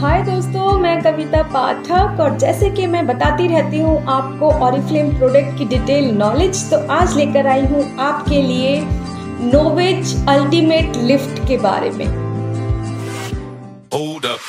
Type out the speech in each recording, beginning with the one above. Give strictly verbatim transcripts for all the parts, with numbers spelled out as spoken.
हाय दोस्तों, मैं कविता पाठक और जैसे कि मैं बताती रहती हूँ आपको ऑरिफ्लेम प्रोडक्ट की डिटेल नॉलेज, तो आज लेकर आई हूँ आपके लिए नोवेज अल्टीमेट लिफ्ट के बारे में। Hold up.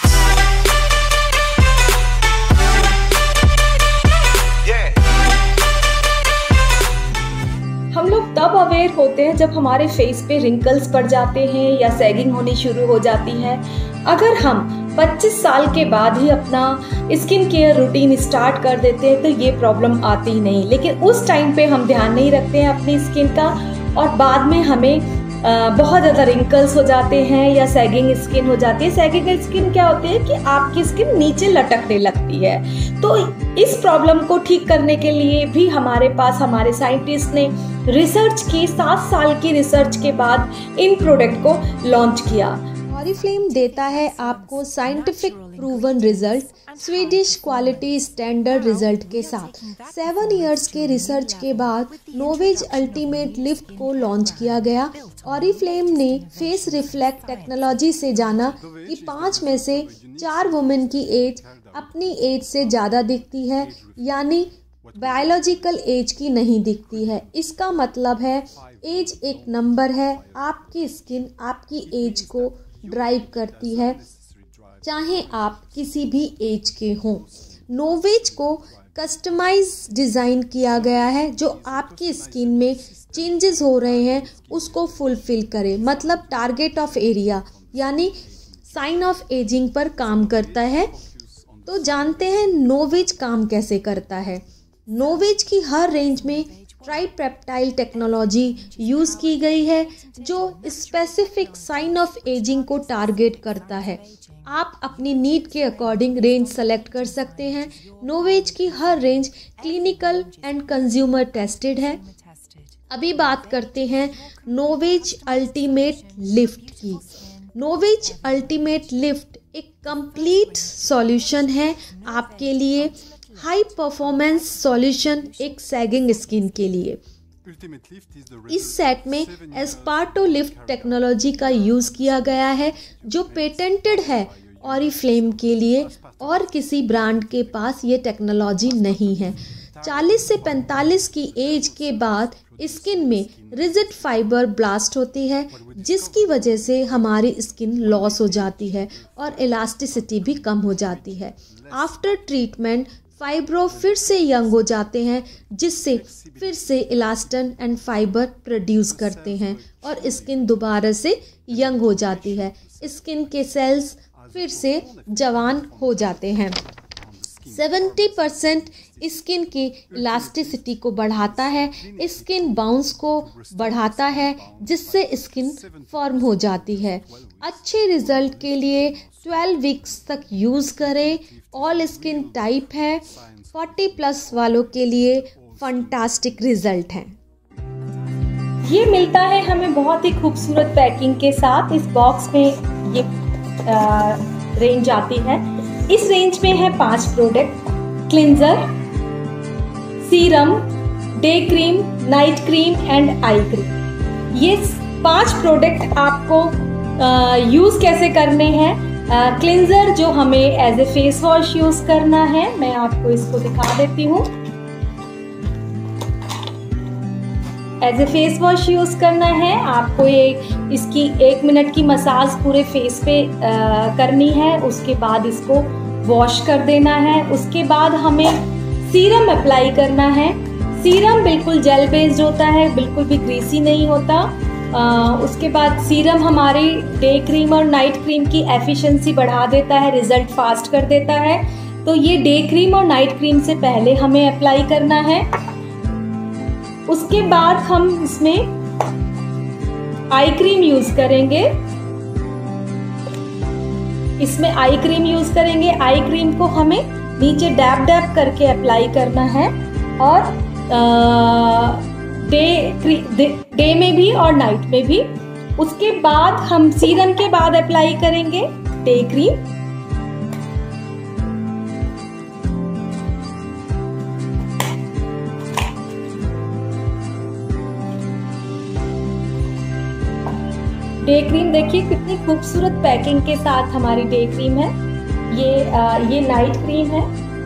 हम लोग तब अवेयर होते हैं जब हमारे फेस पे रिंकल्स पड़ जाते हैं या सैगिंग होनी शुरू हो जाती है। अगर हम पच्चीस साल के बाद ही अपना स्किन केयर रूटीन स्टार्ट कर देते हैं तो ये प्रॉब्लम आती ही नहीं, लेकिन उस टाइम पे हम ध्यान नहीं रखते हैं अपनी स्किन का और बाद में हमें आ, बहुत ज़्यादा रिंकल्स हो जाते हैं या सैगिंग स्किन हो जाती है। सैगिंग स्किन क्या होती है कि आपकी स्किन नीचे लटकने लगती है। तो इस प्रॉब्लम को ठीक करने के लिए भी हमारे पास हमारे साइंटिस्ट ने रिसर्च की, सात साल की रिसर्च के बाद इन प्रोडक्ट को लॉन्च किया। ऑरिफ्लेम देता है आपको scientific proven result Swedish quality standard result के साथ। सेवन इयर्स के रिसर्च के बाद नोवेज अल्टीमेट लिफ्ट को लॉन्च किया गया। ऑरिफ्लेम ने फेस रिफ्लेक्ट टेक्नोलॉजी से जाना कि पाँच में से चार वुमेन की एज अपनी एज से ज़्यादा दिखती है, यानी बायोलॉजिकल एज की नहीं दिखती है। इसका मतलब है एज एक नंबर है, आपकी स्किन आपकी एज को ड्राइव करती है, चाहे आप किसी भी एज के हों। नोवेज को कस्टमाइज डिज़ाइन किया गया है जो आपकी स्किन में चेंजेस हो रहे हैं उसको फुलफिल करे, मतलब टारगेट ऑफ एरिया यानी साइन ऑफ एजिंग पर काम करता है। तो जानते हैं नोवेज काम कैसे करता है। नोवेज की हर रेंज में ट्राइपेप्टाइल टेक्नोलॉजी यूज़ की गई है जो स्पेसिफिक साइन ऑफ एजिंग को टारगेट करता है। आप अपनी नीड के अकॉर्डिंग रेंज सेलेक्ट कर सकते हैं। नोवेज की हर range clinical and consumer tested है। अभी बात करते हैं नोवेज अल्टीमेट लिफ्ट की। नोवेज अल्टीमेट लिफ्ट एक कंप्लीट सॉल्यूशन है आपके लिए, हाई परफॉर्मेंस सॉल्यूशन एक सैगिंग स्किन के लिए। इस सेट में एस्पार्टो लिफ्ट टेक्नोलॉजी का यूज़ किया गया है जो पेटेंटेड है ऑरिफ्लेम के लिए और किसी ब्रांड के पास ये टेक्नोलॉजी नहीं है। चालीस से पैंतालीस की एज के बाद स्किन में रिजिड फाइबर ब्लास्ट होती है जिसकी वजह से हमारी स्किन लॉस हो जाती है और इलास्टिसिटी भी कम हो जाती है। आफ्टर ट्रीटमेंट फाइब्रो फिर से यंग हो जाते हैं जिससे फिर से इलास्टन एंड फाइबर प्रोड्यूस करते हैं और स्किन दोबारा से यंग हो जाती है। स्किन के सेल्स फिर से जवान हो जाते हैं। सत्तर परसेंट स्किन की इलास्टिसिटी को बढ़ाता है, स्किन बाउंस को बढ़ाता है जिससे स्किन फॉर्म हो जाती है। अच्छे रिजल्ट के लिए बारह वीक्स तक यूज़ करें। ऑल स्किन टाइप है, चालीस प्लस वालों के लिए फंटास्टिक रिजल्ट है। ये मिलता है हमें बहुत ही खूबसूरत पैकिंग के साथ। इस बॉक्स में ये आ, रेंज आती है। इस रेंज में है पांच product: cleanser, serum, day cream, night cream and eye cream. ये पांच प्रोडक्ट आपको यूज़ कैसे करने हैं। क्लिंजर जो हमें as a face wash use करना है, मैं आपको इसको दिखा देती हूँ। As a face wash use करना है आपको। ये इसकी एक मिनट की मसाज पूरे फेस पे आ, करनी है, उसके बाद इसको वॉश कर देना है। उसके बाद हमें सीरम अप्लाई करना है। सीरम बिल्कुल जेल बेस्ड होता है, बिल्कुल भी ग्रीसी नहीं होता। आ, उसके बाद सीरम हमारी डे क्रीम और नाइट क्रीम की एफिशिएंसी बढ़ा देता है, रिजल्ट फास्ट कर देता है। तो ये डे क्रीम और नाइट क्रीम से पहले हमें अप्लाई करना है। उसके बाद हम इसमें आई क्रीम यूज करेंगे। इसमें आई क्रीम यूज करेंगे। आई क्रीम को हमें नीचे डैब डैब करके अप्लाई करना है और डे डे, डे में भी और नाइट में भी। उसके बाद हम सीरम के बाद अप्लाई करेंगे डे क्रीम। डे क्रीम देखिए कितनी खूबसूरत पैकिंग के साथ हमारी डे क्रीम है। ये आ, ये नाइट क्रीम है,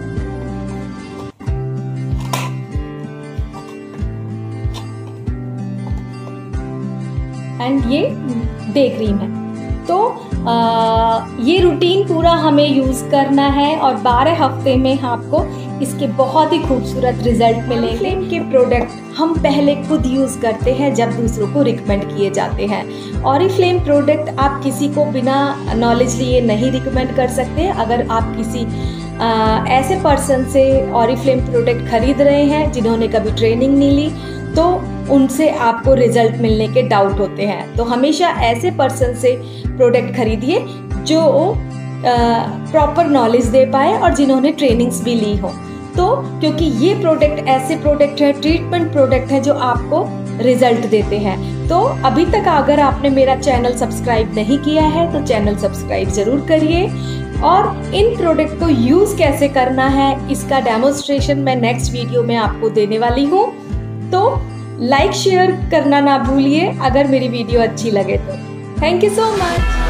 एंड ये डे क्रीम है। तो आ, ये रूटीन पूरा हमें यूज़ करना है और बारह हफ्ते में आपको इसके बहुत ही खूबसूरत रिजल्ट मिलेंगे। फ्लेम के प्रोडक्ट हम पहले खुद यूज़ करते हैं जब दूसरों को रिकमेंड किए जाते हैं। ऑरिफ्लेम प्रोडक्ट आप किसी को बिना नॉलेज लिए नहीं रिकमेंड कर सकते। अगर आप किसी आ, ऐसे पर्सन से ऑरिफ्लेम प्रोडक्ट खरीद रहे हैं जिन्होंने कभी ट्रेनिंग नहीं ली, तो उनसे आपको रिजल्ट मिलने के डाउट होते हैं। तो हमेशा ऐसे पर्सन से प्रोडक्ट खरीदिए जो प्रॉपर नॉलेज दे पाए और जिन्होंने ट्रेनिंग्स भी ली हो। तो क्योंकि ये प्रोडक्ट ऐसे प्रोडक्ट है, ट्रीटमेंट प्रोडक्ट है जो आपको रिजल्ट देते हैं। तो अभी तक अगर आपने मेरा चैनल सब्सक्राइब नहीं किया है तो चैनल सब्सक्राइब ज़रूर करिए। और इन प्रोडक्ट को यूज़ कैसे करना है इसका डेमोन्स्ट्रेशन मैं नेक्स्ट वीडियो में आपको देने वाली हूँ। तो लाइक शेयर करना ना भूलिए अगर मेरी वीडियो अच्छी लगे तो। Thank you so much.